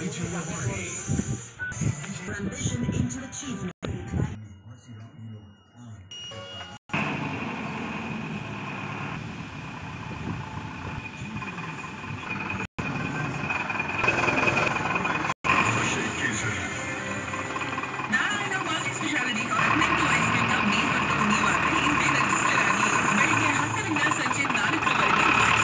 ambition into achievement. Now I know what specialty